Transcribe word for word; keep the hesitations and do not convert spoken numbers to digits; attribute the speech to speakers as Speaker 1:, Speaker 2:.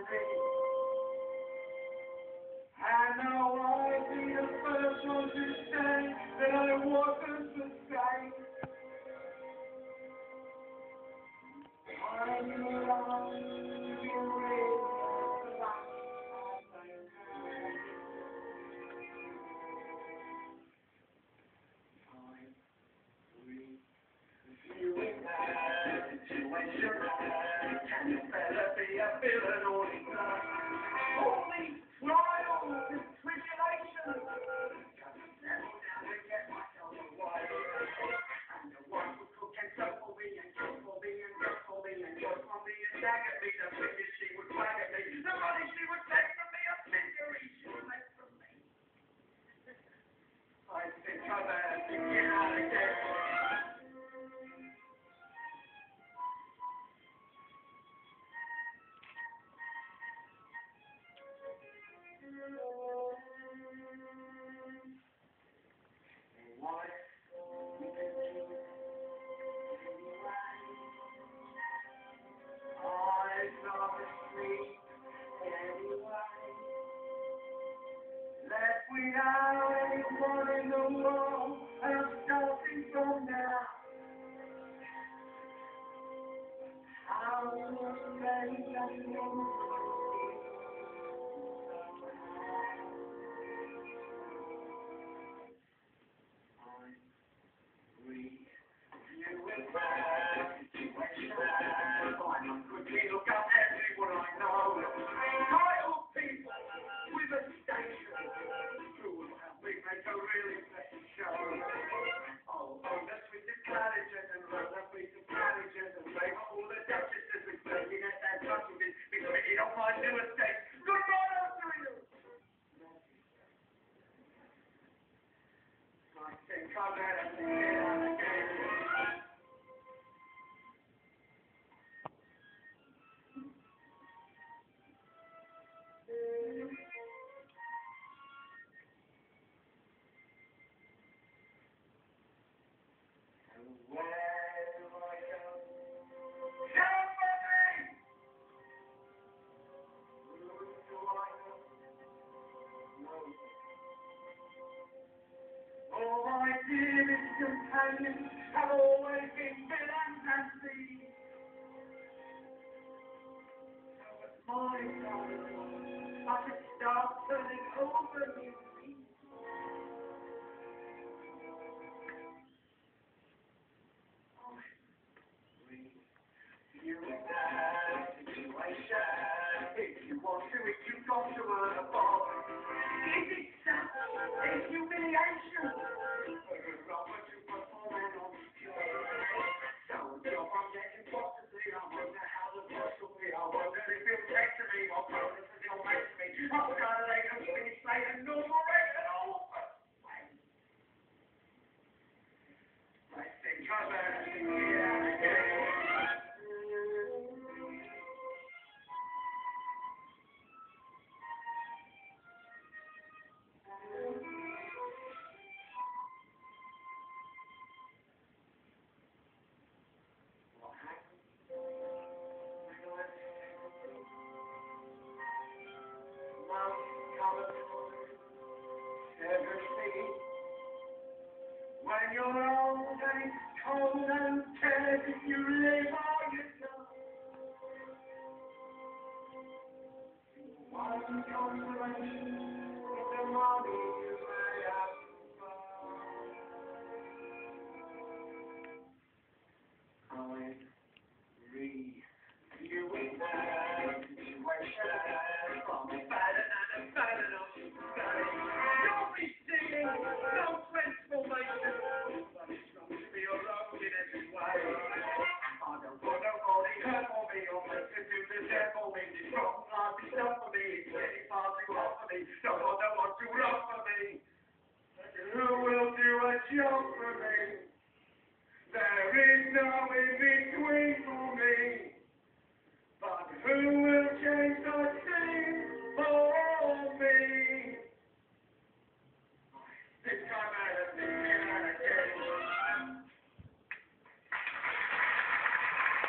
Speaker 1: me. And now I'll be the first one to say that I wasn't the same. I'm alive, you really like time, reviewing that situation. Can you better be a villain or not? Only trials and tribulations. Just settle down and get myself away. And the one who could can cook for me and cook for me and cook for me and cook for me and nag at me. The figures she would flag at me. The money she would take from me. A misery she would make from me. I think I better begin out again. Without anyone in the world, and I'm starting from now. How much rain does it need? I'm reviewing my situation. I'm quickly look up everyone I know. Title people with a station. We make a really special show. Oh, oh, let's read the managers and run up with the managers and play all the duchesses with playing at that touch with it. Be pretty on my new estate. Goodbye after you. I think I better get out again. All my dearest companions have always been villains and thieves. So it's my time. I should start turning over new leaves. I'm reviewing that situation. If you want to, if you've got to earn a bomb. Is it such a humiliation? When you're old and it's cold and cares if you live or you die. One consolation is the money you may have to buy. I'm reviewing that situation. From a bad and a bad enough to say. Don't be stealing, no transformation. But it's got to be alone in every way. I don't want nobody hurt for me or make to do the death for me. This rotten life is done for me. It's getting far too hot for me. Don't want no one to run for me. Who will do a job for me? There is no in between for me. But who will change the